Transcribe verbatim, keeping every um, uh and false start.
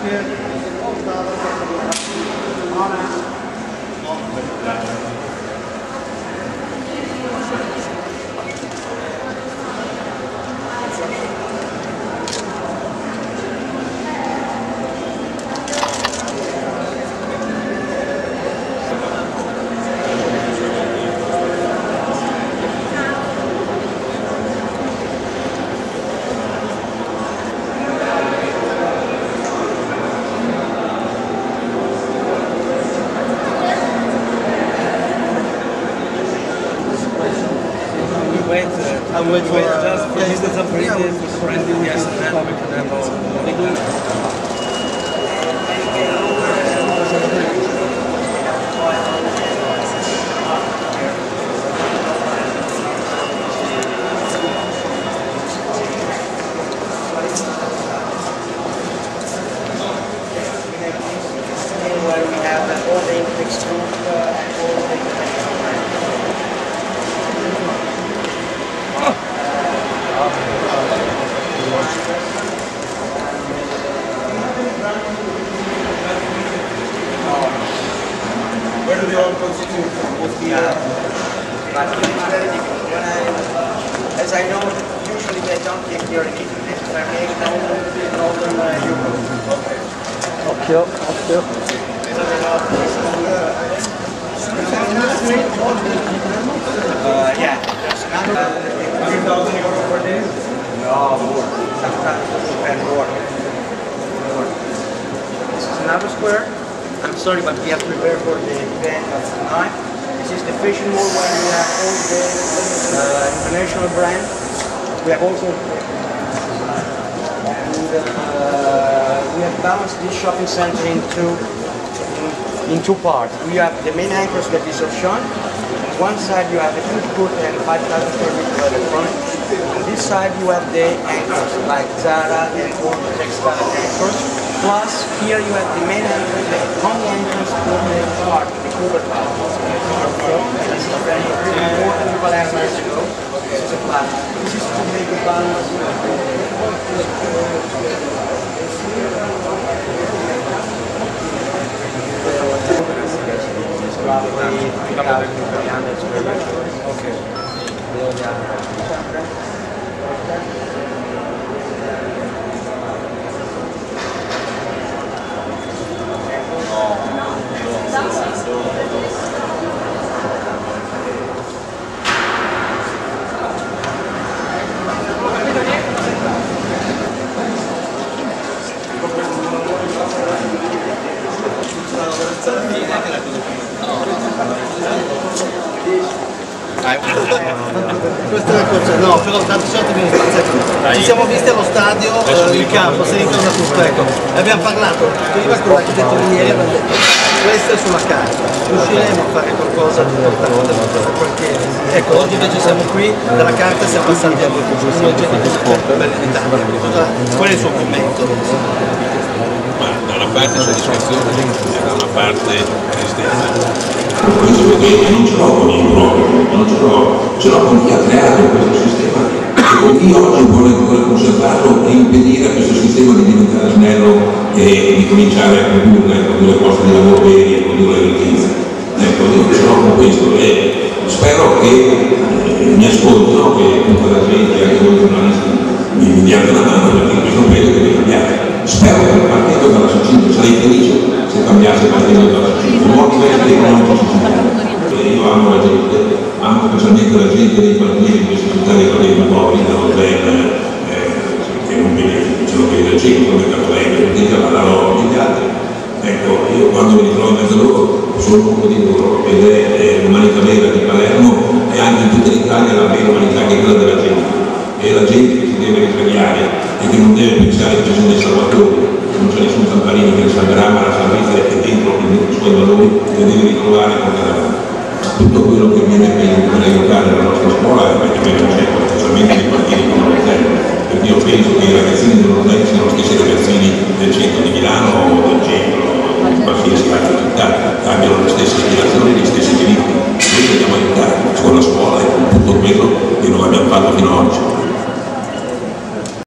I'll wait for just for Mister Zamparini for surrendering, yes, and then we can have all. Where we have all the mixed group and all the Where do they all constitute? yeah. But when I, as I know, usually they don't give here in Italy, if I make northern Europe. Okay. Occhio, occhio. Uh, yeah, there's another three thousand euro per day? no more. Sometimes and more. more. This is another square. I'm sorry, but we have prepared for the event of tonight. This is the fashion mall where we have all the uh, international brands. We have also and, uh, we have balanced this shopping center into in, in two parts. We have the main anchors that is Auchan. On one side you have the food court and five thousand square meter electronics. On this side you have the anchors like Zara and all the textile anchors. Plus here you have the main entrance, the only entrance for the park, the Conca D'Oro. So this is very important to Palermo years ago. This is a plan. This is to make a balance. Okay. Questo è il concetto, no, però tanto certo viene spazzato. Ci siamo visti allo stadio, eh, il campo, sei intorno a tutto, ecco. E abbiamo parlato prima con l'architetto ieri, abbiamo detto questo è sulla carta, riusciremo a fare qualcosa di importante per quartiere. Ecco, oggi invece siamo qui, dalla carta siamo passati a uno genere bello in Italia. Qual è il suo commento? Ma da una parte soddisfazione e da una parte tristezza. Questo perché non ce l'ho con il proprio, non ce l'ho, ce l'ho con chi ha creato questo sistema e con chi oggi vuole, vuole conservarlo e impedire a questo sistema di diventare snello e di cominciare a produrre, produrre posti di lavoro veri e produrre ricchezza. Ecco, io ce l'ho con questo e spero che eh, mi ascoltino, che tutta la gente, anche voi giornalisti, mi diate una mano perché in questo periodo deve cambiare. Spero che partendo dalla Sicilia, sarei felice se cambiasse partendo dalla Sicilia, nuovi livelli economici siciliani. Io amo la gente, amo specialmente la gente dei quartieri di queste città dei quartieri poveri, dello Zen, eh, che non vede, ce lo vede del centro, del Capolegno, tutti alla loro, gli altri. Ecco, io quando mi ritrovo in mezzo a loro sono uno di loro ed è l'umanità vera di Palermo e anche in tutta l'Italia la vera umanità che è quella della gente. E la gente che si deve risvegliare e che non deve pensare che ci sono dei salvatori, che non c'è nessun Zamparini che ne salverà, ma la salvezza è dentro i suoi valori che deve ritrovare con tutto quello che viene per aiutare la nostra scuola e perché viene certo, specialmente nei quartieri come lo Zen, perché io penso che i ragazzini dello Zen siano gli stessi ragazzini del centro di Milano o del centro o di qualsiasi altra città, abbiano le stesse ispirazioni e gli stessi diritti. Noi dobbiamo aiutare con la scuola e con tutto quello che non abbiamo fatto fino ad oggi.